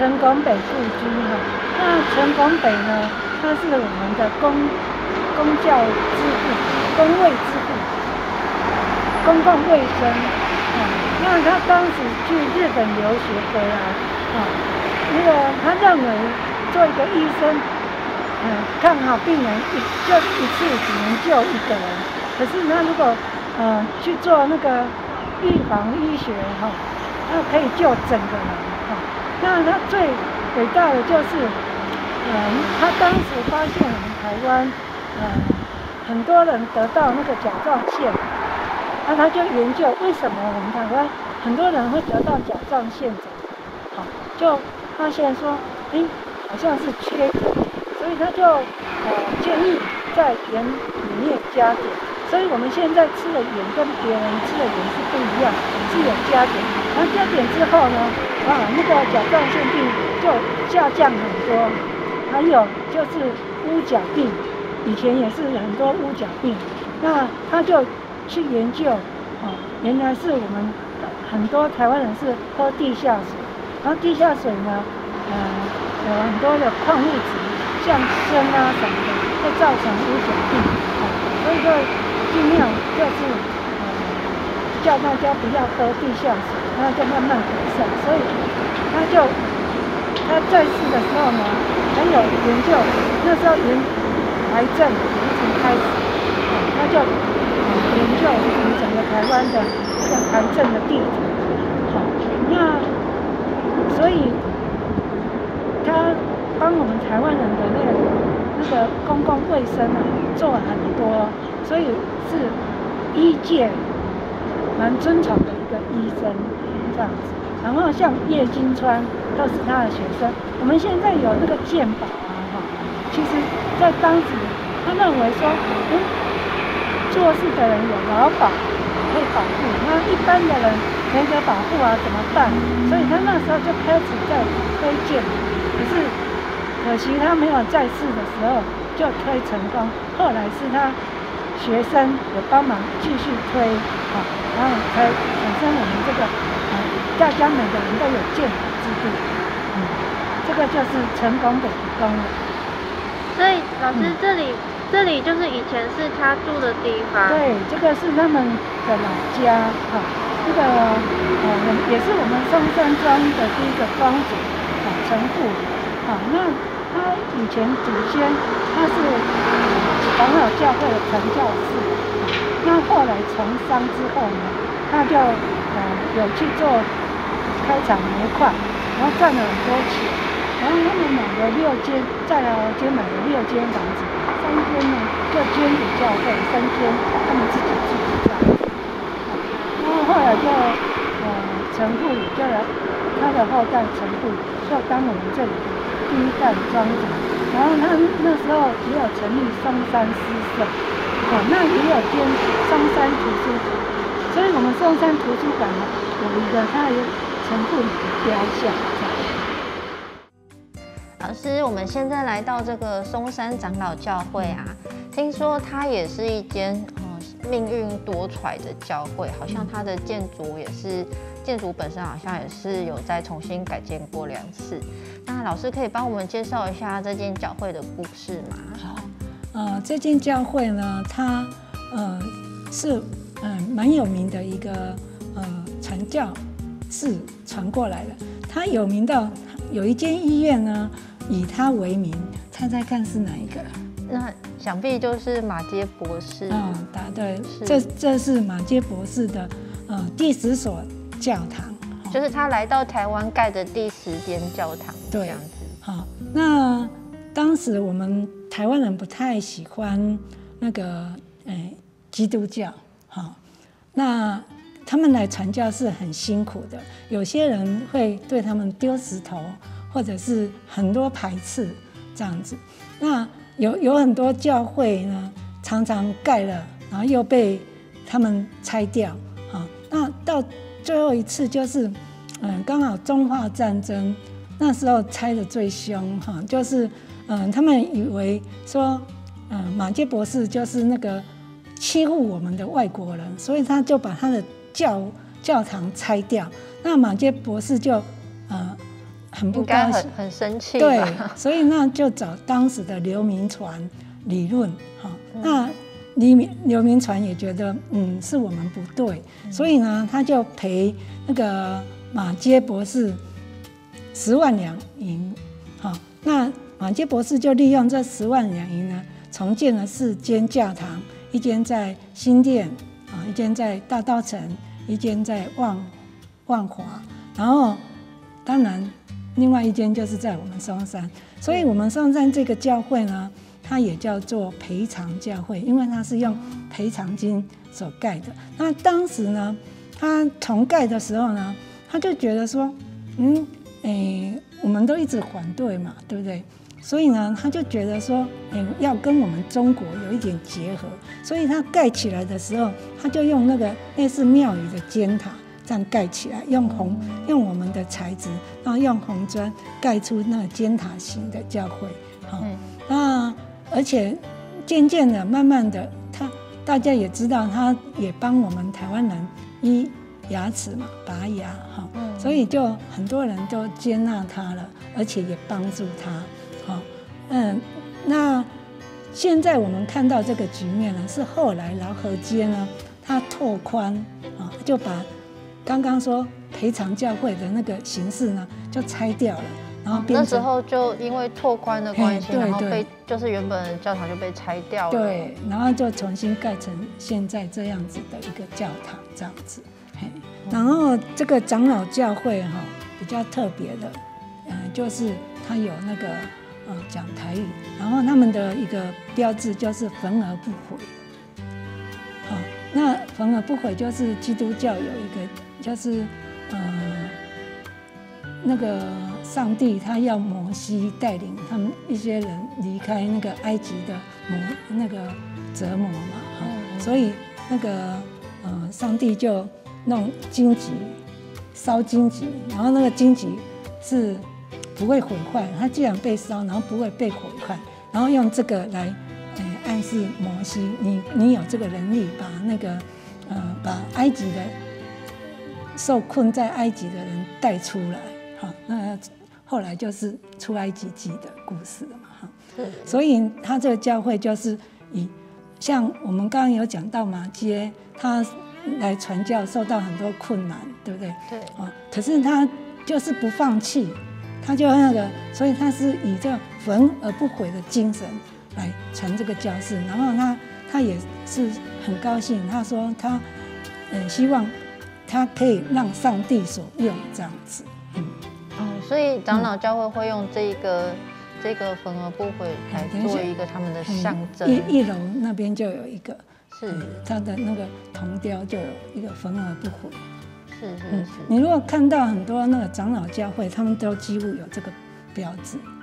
成功北故居哈。那成功北呢，它是我们的公教之父、公卫之父、公共卫生啊。那他当时去日本留学回来啊，他认为做一个医生，看好病人就一次只能救一个人，可是他如果去做那个预防医学哈，那可以救整个人哈。那他最伟大的就是，他当时发现我们台湾，很多人得到那个甲状腺，那他就研究为什么我们台湾很多人会得到甲状腺肿，好，就发现说，好像是缺碘，所以他就建议在盐里面加碘。所以我们现在吃的盐跟别人吃的盐是不一样，是有加碘。然后加碘之后呢，那个甲状腺病就下降很多。还有就是乌甲病，以前也是很多乌甲病，那他就去研究，原来是我们很多台湾人是喝地下水，然后地下水呢，有很多的矿物质，像砷啊什么的，会造成乌甲病，所以就尽量就是叫大家不要喝地下水，然后就慢慢改善。所以他在世的时候呢，很有研究，那时候癌症已经开始，他就研究我们整个台湾的这个癌症的地图，那所以他帮我们台湾人的那个公共卫生做了很多，所以是医界蛮尊崇的一个医生这样子。然后像叶金川都是他的学生。我们现在有那个健保其实在当时他认为说，做事的人有劳保可以保护，那一般的人没得保护怎么办？所以他那时候就开始在推荐，可惜他没有在世的时候就推成功，后来是他学生有帮忙继续推，然后才产生我们这个大家每个人都有健保制度，这个就是成功北的功能。 所以老师这里就是以前是他住的地方。 对，这个是他们的老家这个也是我们松山庄的第一个庄主陈父那他以前祖先他是长老教会的传教士，那后来从商之后呢，他就有去做开采煤矿，然后赚了很多钱，然后他们买了6间，在老街买了6间房子，3间呢就捐给教会，3间他们自己住这样子。然后后来就陈父就他的后代陈父就当我们这里的第一代庄主，然后他那时候也有成立松山诗社，那也有捐松山图书馆，所以我们松山图书馆有一个他的陈父的雕像。 老师，我们现在来到这个松山长老教会听说它也是一间命运多舛的教会，好像它的建筑本身好像也是有再重新改建过2次。那老师可以帮我们介绍一下这间教会的故事吗？ 好，这间教会呢，它是蛮有名的一个传教士传过来的。它有名到有一间医院呢，以它为名，猜猜看是哪一个？ 那想必就是马偕博士。 答对，这是马偕博士的第10所教堂， 就是他来到台湾盖的第10间教堂这样子。 好，那当时我们台湾人不太喜欢那个基督教，那他们来传教是很辛苦的，有些人会对他们丢石头，或者是很多排斥这样子。那有很多教会呢，常常盖了，然后又被他们拆掉。那到最后一次就是刚好中法战争那时候拆得最凶就是他们以为说马偕博士就是那个欺负我们的外国人，所以他就把他的教堂拆掉。那马偕博士就很不应该高兴， 很生气吧。 对，所以那就找当时的刘铭传理论，那刘铭传也觉得，是我们不对，所以呢，他就赔那个马偕博士10万两银，那马偕博士就利用这10万两银呢，重建了4间教堂，一间在新店，一间在大稻埕，一间在万华，然后当然另外一间就是在我们松山，所以我们松山这个教会呢，它也叫做赔偿教会，因为它是用赔偿金所盖的。那当时呢，他重盖的时候呢，他就觉得说，我们都一直反对嘛，对不对？所以呢，他就觉得说，要跟我们中国有一点结合，所以他盖起来的时候，他就用那个类似庙宇的尖塔这样盖起来，用我们的材质，然后用红砖盖出那个尖塔型的教会。那而且渐渐的、慢慢的，大家也知道，他也帮我们台湾人医牙齿嘛，拔牙所以就很多人都接纳他了，而且也帮助他。那现在我们看到这个局面呢，是后来劳合街呢，他拓宽就把刚刚说赔偿教会的那个形式呢，就拆掉了，然后那时候就因为拓宽的关系， 对然后就是原本的教堂就被拆掉了， 对，然后就重新盖成现在这样子的一个教堂这样子。然后这个长老教会比较特别的，就是它有那个讲台语，然后他们的一个标志就是焚而不毁。那焚而不毁就是基督教有一个，就是那个上帝他要摩西带领他们一些人离开那个埃及的那个折磨嘛，所以那个上帝就弄荆棘，烧荆棘，然后那个荆棘是不会毁坏，它既然被烧，然后不会被毁坏，然后用这个来暗示摩西，你有这个能力把那个把埃及的受困在埃及的人带出来，那后来就是出埃及记的故事了嘛，所以他这个教会就是像我们刚刚有讲到马偕，他来传教受到很多困难，对不对？ 对。 可是他就是不放弃，他就那个，所以他是以这焚而不毁的精神来传这个教士。然后他也是很高兴，他说他希望他可以让上帝所用这样子。 所以长老教会会用这个焚而不毁来做一个他们的象征。 一楼那边就有一个。 是它的那个铜雕就有一个焚而不毁。 是。 你如果看到很多那个长老教会，他们都几乎有这个标志。